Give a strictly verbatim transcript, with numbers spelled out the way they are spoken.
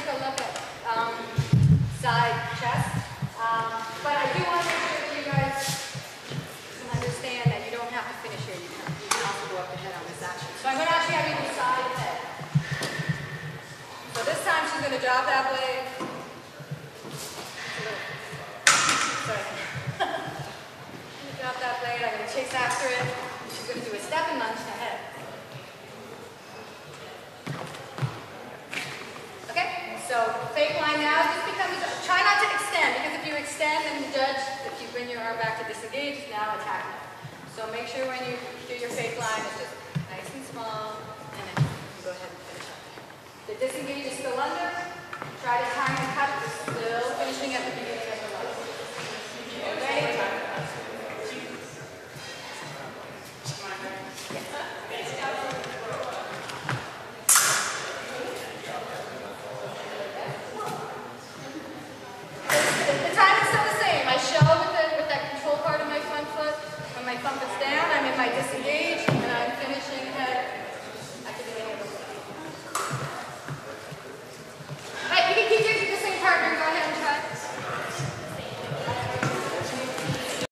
take a look at um, side chest. Um, but I do want to make sure that you guys can understand that you don't have to finish here. You can, you can also go up the head on this action. So I'm going to actually have you do side head. So this time she's going to drop that blade. Sorry. Drop that blade. I'm going to chase after it. She's going to do a step and lunge to head. Okay, so fake line now just becomes, try not to extend, because if you extend and judge, if you bring your arm back to disengage, now attack it. So make sure when you do your fake line, it's just nice and small, and then you go ahead and finish up there. The disengage is still under. Try to time and cut, it's still finishing at the beginning of the line. Okay? My shell with, the, with that control part of my front foot. When my thumb is down, I'm in my disengage.